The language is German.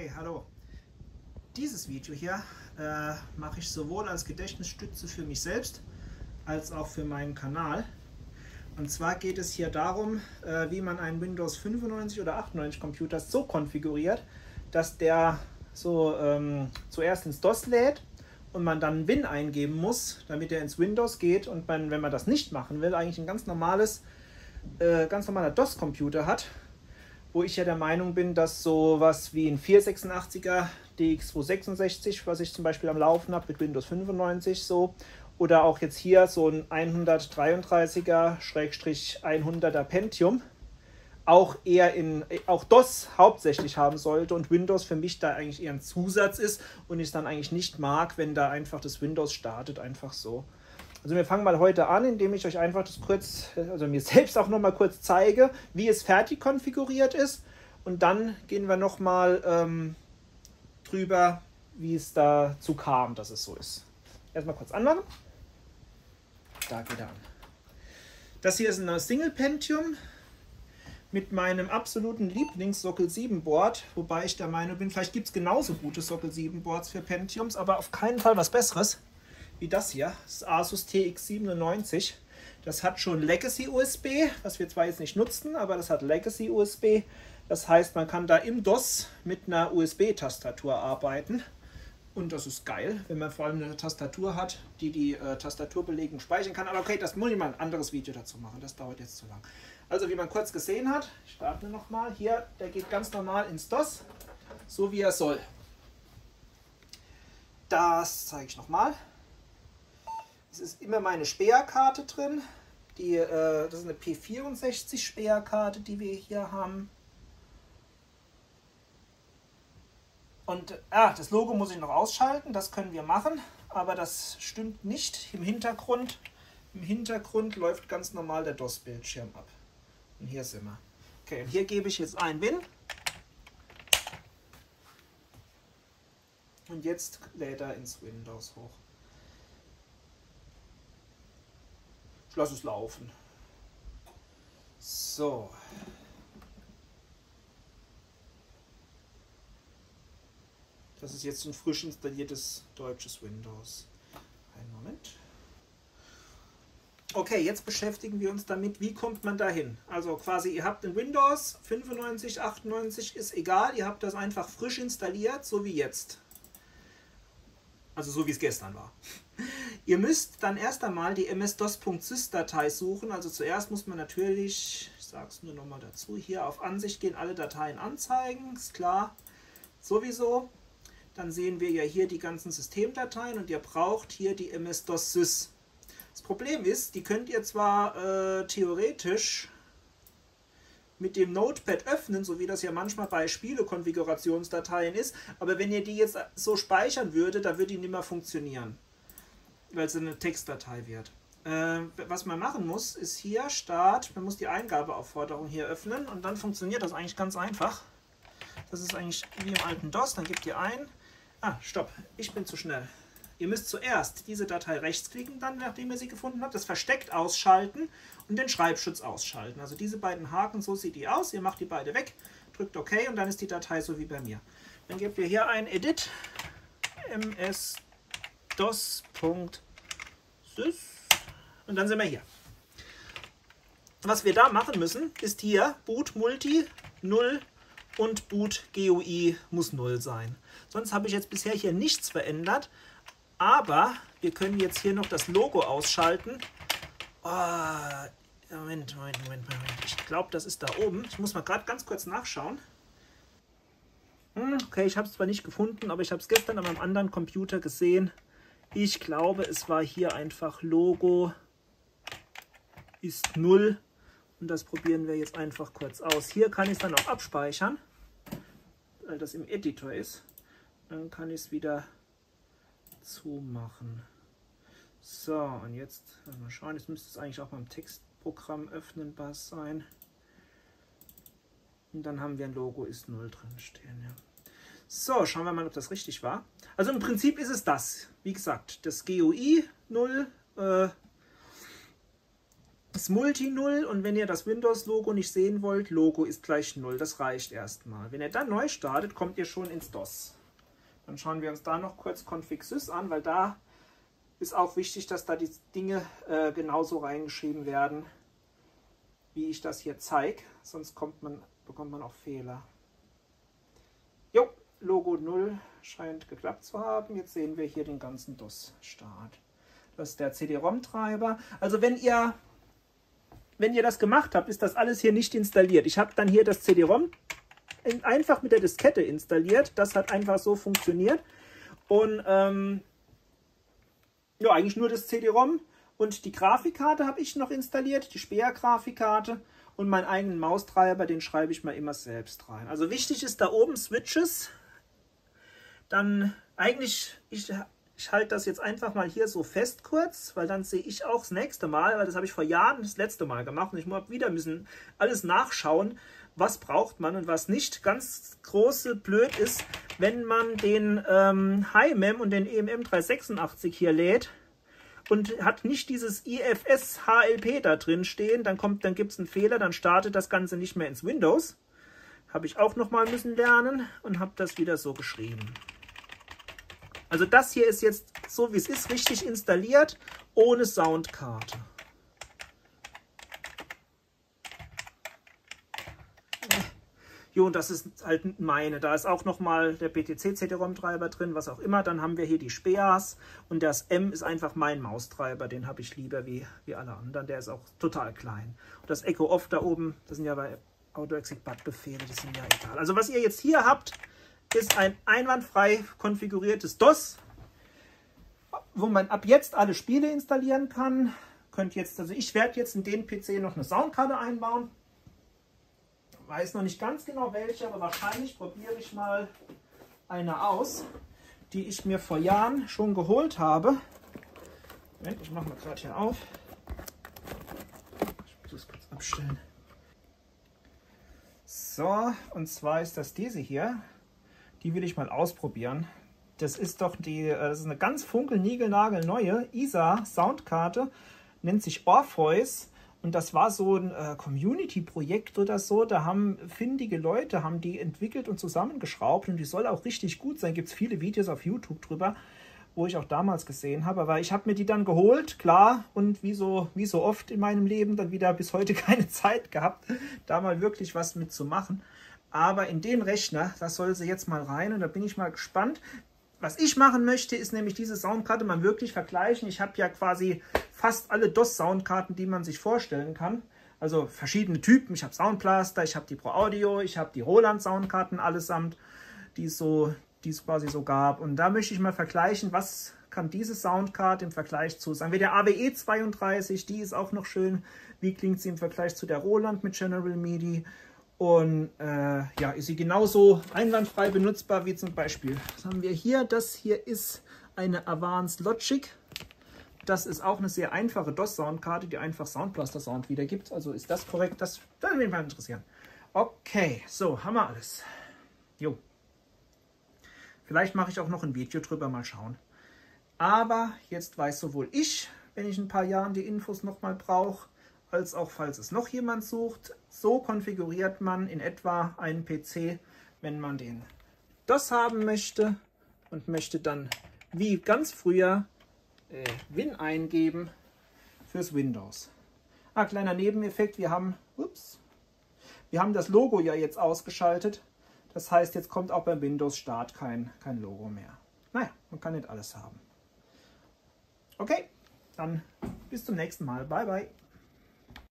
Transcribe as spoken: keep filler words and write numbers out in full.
Hey, hallo. Dieses Video hier äh, mache ich sowohl als Gedächtnisstütze für mich selbst als auch für meinen Kanal. Und zwar geht es hier darum, äh, wie man einen Windows fünfundneunzig oder achtundneunzig Computer so konfiguriert, dass der so ähm, zuerst ins DOS lädt und man dann Win eingeben muss, damit er ins Windows geht, und man, wenn man das nicht machen will, eigentlich ein ganz normales, äh, ganz normaler DOS-Computer hat, wo ich ja der Meinung bin, dass sowas wie ein vierhundertsechsundachtziger D X zweihundertsechsundsechzig, was ich zum Beispiel am Laufen habe mit Windows fünfundneunzig so, oder auch jetzt hier so ein hundertdreiunddreißiger hunderter Pentium, auch eher in auch DOS hauptsächlich haben sollte und Windows für mich da eigentlich eher ein Zusatz ist und ich es dann eigentlich nicht mag, wenn da einfach das Windows startet, einfach so. Also wir fangen mal heute an, indem ich euch einfach das kurz, also mir selbst auch noch mal kurz zeige, wie es fertig konfiguriert ist, und dann gehen wir noch mal ähm, drüber, wie es dazu kam, dass es so ist. Erstmal kurz anmachen. Da geht er an. Das hier ist ein Single Pentium mit meinem absoluten Lieblings-Sockel sieben Board, wobei ich der Meinung bin, vielleicht gibt es genauso gute Sockel sieben Boards für Pentiums, aber auf keinen Fall was Besseres wie das hier, das Asus T X siebenundneunzig. Das hat schon Legacy U S B, was wir zwar jetzt nicht nutzen, aber das hat Legacy U S B. Das heißt, man kann da im DOS mit einer U S B-Tastatur arbeiten. Und das ist geil, wenn man vor allem eine Tastatur hat, die die äh, Tastaturbelegung speichern kann. Aber okay, das muss ich mal ein anderes Video dazu machen, das dauert jetzt zu lang. Also wie man kurz gesehen hat, ich starte nochmal, hier, der geht ganz normal ins DOS, so wie er soll. Das zeige ich nochmal. Es ist immer meine Speerkarte drin. Die, äh, das ist eine P vierundsechzig Speerkarte, die wir hier haben. Und ah, das Logo muss ich noch ausschalten, das können wir machen, aber das stimmt nicht. Im Hintergrund, im Hintergrund läuft ganz normal der DOS-Bildschirm ab. Und hier sind wir. Okay, und hier gebe ich jetzt ein Win. Und jetzt lädt er ins Windows hoch. Ich lasse es laufen. So. Das ist jetzt ein frisch installiertes deutsches Windows. Einen Moment. Okay, jetzt beschäftigen wir uns damit, wie kommt man dahin. Also quasi, ihr habt ein Windows fünfundneunzig, achtundneunzig, ist egal, ihr habt das einfach frisch installiert, so wie jetzt. Also so wie es gestern war. Ihr müsst dann erst einmal die M S DOS.sys-Datei suchen. Also zuerst muss man natürlich, ich sage es nur noch mal dazu, hier auf Ansicht gehen, alle Dateien anzeigen, ist klar, sowieso. Dann sehen wir ja hier die ganzen Systemdateien und ihr braucht hier die M S DOS.sys. Das Problem ist, die könnt ihr zwar äh, theoretisch mit dem Notepad öffnen, so wie das ja manchmal bei Spiele-Konfigurationsdateien ist, aber wenn ihr die jetzt so speichern würdet, dann würde die nicht mehr funktionieren, weil es eine Textdatei wird. Äh, was man machen muss, ist hier Start, man muss die Eingabeaufforderung hier öffnen und dann funktioniert das eigentlich ganz einfach. Das ist eigentlich wie im alten DOS, dann gebt ihr ein, ah, stopp, ich bin zu schnell. Ihr müsst zuerst diese Datei rechtsklicken, dann, nachdem ihr sie gefunden habt, das Versteckt ausschalten und den Schreibschutz ausschalten. Also diese beiden Haken, so sieht die aus. Ihr macht die beide weg, drückt OK und dann ist die Datei so wie bei mir. Dann gebt ihr hier ein Edit M S DOS.sys und dann sind wir hier. Was wir da machen müssen, ist hier Boot Multi null und Boot G U I muss null sein. Sonst habe ich jetzt bisher hier nichts verändert. Aber wir können jetzt hier noch das Logo ausschalten. Oh, Moment, Moment, Moment, Moment. Ich glaube, das ist da oben. Ich muss mal gerade ganz kurz nachschauen. Hm, okay, ich habe es zwar nicht gefunden, aber ich habe es gestern an meinem anderen Computer gesehen. Ich glaube, es war hier einfach Logo ist null. Und das probieren wir jetzt einfach kurz aus. Hier kann ich es dann auch abspeichern, weil das im Editor ist. Dann kann ich es wieder zumachen. So, und jetzt mal schauen, jetzt müsste es eigentlich auch beim Textprogramm öffnenbar sein. Und dann haben wir ein Logo ist null drin stehen. Ja. So, schauen wir mal, ob das richtig war. Also im Prinzip ist es das. Wie gesagt, das G U I null, äh, ist Multi null und wenn ihr das Windows-Logo nicht sehen wollt, Logo ist gleich null. Das reicht erstmal. Wenn ihr dann neu startet, kommt ihr schon ins DOS. Dann schauen wir uns da noch kurz Config Sys an, weil da ist auch wichtig, dass da die Dinge äh, genauso reingeschrieben werden, wie ich das hier zeige. Sonst kommt man, bekommt man auch Fehler. Jo, Logo null scheint geklappt zu haben. Jetzt sehen wir hier den ganzen DOS-Start. Das ist der C D-ROM-Treiber. Also wenn ihr, wenn ihr das gemacht habt, ist das alles hier nicht installiert. Ich habe dann hier das C D-ROM einfach mit der Diskette installiert. Das hat einfach so funktioniert. Und ähm, ja, eigentlich nur das C D-ROM. Und die Grafikkarte habe ich noch installiert, die Speer-Grafikkarte. Und meinen eigenen Maustreiber, den schreibe ich mal immer selbst rein. Also wichtig ist da oben Switches. Dann eigentlich, ich, ich halte das jetzt einfach mal hier so fest kurz, weil dann sehe ich auch das nächste Mal, weil das habe ich vor Jahren das letzte Mal gemacht. Und ich muss wieder müssen alles nachschauen, was braucht man und was nicht. Ganz große Blöd ist, wenn man den ähm, HiMem und den E M M dreihundertsechsundachtzig hier lädt und hat nicht dieses I F S H L P da drin stehen, dann kommt, dann gibt es einen Fehler, dann startet das Ganze nicht mehr ins Windows. Habe ich auch noch mal müssen lernen und habe das wieder so geschrieben. Also das hier ist jetzt so wie es ist, richtig installiert, ohne Soundkarte. Jo, und das ist halt meine. Da ist auch nochmal der B T C-C D-ROM-Treiber drin, was auch immer. Dann haben wir hier die Speas und das M ist einfach mein Maustreiber. Den habe ich lieber wie, wie alle anderen. Der ist auch total klein. Und das Echo Off da oben, das sind ja bei Auto-Exec-Bat-Befehle, die sind ja egal. Also was ihr jetzt hier habt, ist ein einwandfrei konfiguriertes DOS, wo man ab jetzt alle Spiele installieren kann. Könnt jetzt, also ich werde jetzt in den P C noch eine Soundkarte einbauen. Weiß noch nicht ganz genau welche, aber wahrscheinlich probiere ich mal eine aus, die ich mir vor Jahren schon geholt habe. Moment, ich mache mal gerade hier auf. Ich muss das kurz abstellen. So, und zwar ist das diese hier. Die will ich mal ausprobieren. Das ist doch die, das ist eine ganz funkelnigelnagelneue I S A Soundkarte, nennt sich Orpheus. Und das war so ein äh, Community-Projekt oder so. Da haben findige Leute, haben die entwickelt und zusammengeschraubt. Und die soll auch richtig gut sein. Gibt es viele Videos auf YouTube drüber, wo ich auch damals gesehen habe. Aber ich habe mir die dann geholt, klar. Und wie so, wie so oft in meinem Leben dann wieder bis heute keine Zeit gehabt, da mal wirklich was mitzumachen. Aber in den Rechner, das soll sie jetzt mal rein. Und da bin ich mal gespannt. Was ich machen möchte, ist nämlich diese Soundkarte mal wirklich vergleichen. Ich habe ja quasi fast alle DOS-Soundkarten, die man sich vorstellen kann. Also verschiedene Typen. Ich habe Soundblaster, ich habe die Pro Audio, ich habe die Roland-Soundkarten allesamt, die es, so, die es quasi so gab. Und da möchte ich mal vergleichen, was kann diese Soundkarte im Vergleich zu, sagen wir der A W E zweiunddreißig, die ist auch noch schön. Wie klingt sie im Vergleich zu der Roland mit General MIDI? Und äh, ja, ist sie genauso einwandfrei benutzbar wie zum Beispiel. Was haben wir hier? Das hier ist eine Advanced Logic. Das ist auch eine sehr einfache DOS-Soundkarte, die einfach Soundblaster-Sound wiedergibt. Also ist das korrekt? Das würde mich mal interessieren. Okay, so, haben wir alles. Jo. Vielleicht mache ich auch noch ein Video drüber, mal schauen. Aber jetzt weiß sowohl ich, wenn ich in ein paar Jahren die Infos nochmal brauche, als auch falls es noch jemand sucht. So konfiguriert man in etwa einen P C, wenn man den DOS haben möchte und möchte dann wie ganz früher äh, Win eingeben fürs Windows. Ah, kleiner Nebeneffekt, wir haben, ups, wir haben das Logo ja jetzt ausgeschaltet. Das heißt, jetzt kommt auch beim Windows-Start kein, kein Logo mehr. Naja, man kann nicht alles haben. Okay, dann bis zum nächsten Mal. Bye, bye.